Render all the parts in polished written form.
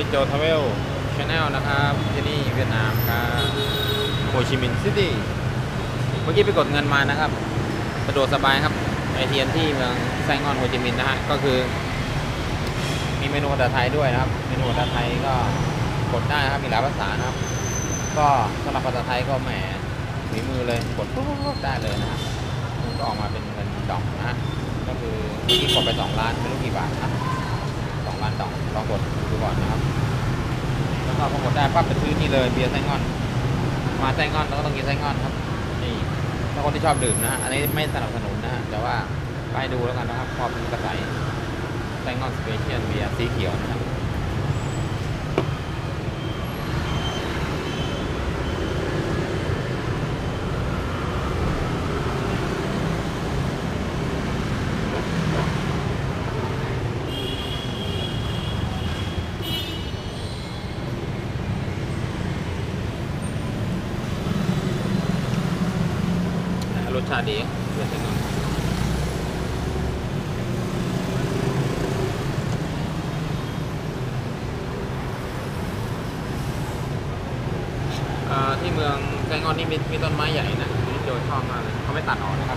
นิโจทราเวลชาแนลนะครับที่นี่เวียดนามครับโฮจิมินห์ซิตี้เมื่อกี้ไปกดเงินมานะครับสะดวกสบายครับไอเทียนที่เมืองไซงอนโฮจิมินห์นะฮะก็คือมีเมนูภาษาไทยด้วยนะครับเมนูภาษาไทยก็กดได้นะครับมีหลายภาษานะครับก็สำหรับภาษาไทยก็แหมฝีมือเลยกดปุ๊บได้เลยนะฮะก็ออกมาเป็นเงินดองนะฮะก็คือเมื่อกี้กดไป2 ล้านไม่รู้กี่บาทนะ2 ล้านดองลองกดดูก่อนนะครับแล้วก็พอกดได้ปั๊บไปซื้อนี่เลยเบียร์ไซงอนมาไซงอนแล้วก็ต้องกินไซงอนครับนี่ถ้าคนที่ชอบดื่มนะฮะอันนี้ไม่สนับสนุนนะฮะแต่ว่าไปดูแล้วกันนะครับพอเป็นกระใสไซงอนสเปเชียลเบียร์สีเขียวนะครับรสชาติดีเพื่อนๆที่เมืองไซงอนนี่มีต้นไม้ใหญ่นะที่โจชอบมากเลยเขาไม่ตัดออกนะครับ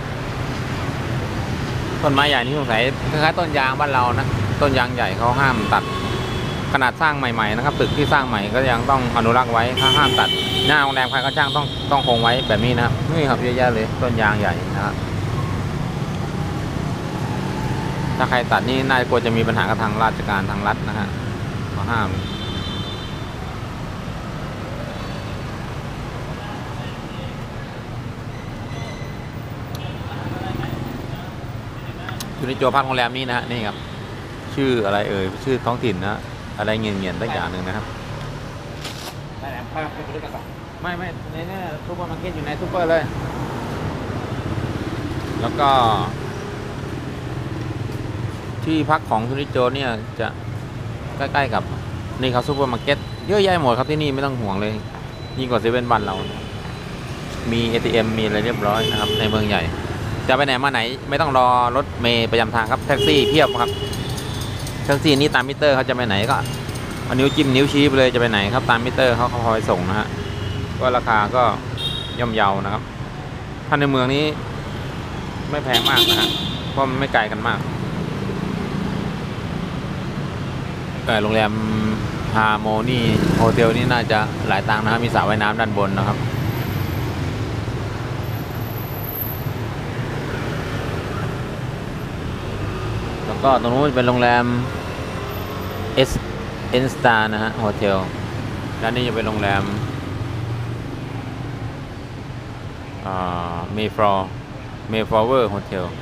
ต้นไม้ใหญ่นี่สงสัยคล้ายๆต้นยางบ้านเรานะต้นยางใหญ่เขาห้ามตัดขนาดสร้างใหม่ๆนะครับตึกที่สร้างใหม่ก็ยังต้องอนุรักษ์ไว้เขาห้ามตัดหน้าโรงแรมใครก็ช่างต้องคงไว้แบบนี้นะครับนี่ครับเยอะแยะเลยต้นยางใหญ่นะครับถ้าใครตัดนี่น่าจะกลัวจะมีปัญหากับทางราชการทางรัฐนะฮะเขาห้ามอยู่ในโจพักโรงแรมนี้นะฮะนี่ครับชื่ออะไรชื่อท้องถิ่นนะอะไรเงียนๆตั้งอย่างหนึ่งนะครับไม่ในนี่ซูเปอร์มาร์เก็ตอยู่ในซูเปอร์เลยแล้วก็ที่พักของทุนิโจเนี่ยจะใกล้ๆกับนี่ครับซูเปอร์มาร์เก็ตเยอะแยะหมดครับที่นี่ไม่ต้องห่วงเลยยิ่งกว่าเซเว่นบ้านเรามี ATM มีอะไรเรียบร้อยนะครับในเมืองใหญ่จะไปไหนมาไหนไม่ต้องรอรถเมล์ประจำทางครับแท็กซี่เพียบครับแท็กซี่นี้ตามมิเตอร์เขาจะไปไหนก็เอานิ้วจิ้มนิ้วชี้ไปเลยจะไปไหนครับตามมิเตอร์เขาคอยส่งนะฮะก็ราคาก็ย่อมเยานะครับถ้าในเมืองนี้ไม่แพงมากนะฮะเพราะมันไม่ไกลกันมากโรงแรมฮาร์โมนีโฮเทลนี่น่าจะหลายตังค์นะครับมีสระว่ายน้ำด้านบนนะครับแล้วก็ตรงนู้นเป็นโรงแรม เอ็นสตาร์นะฮะโฮเทลด้านนี้จะเป็นโรงแรมเมฟลอเวอร์โฮเทล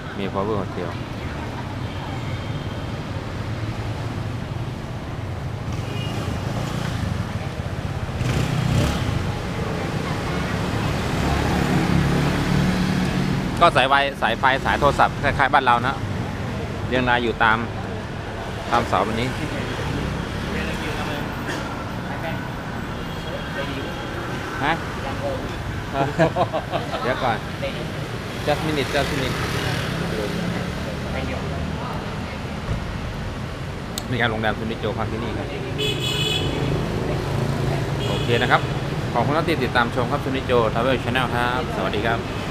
ก็สายไฟสายโทรศัพท์คล้ายๆบ้านเรานะเรียงรายอยู่ตามเสาแบบนี้ฮะเดี๋ยวก่อน just minute มีการโรงแรมทุนิโจพักที่นี่ครับโอเคนะครับขอบคุณที่ติดตามชมครับทุนิโจทราเวลชาแนลครับสวัสดีครับ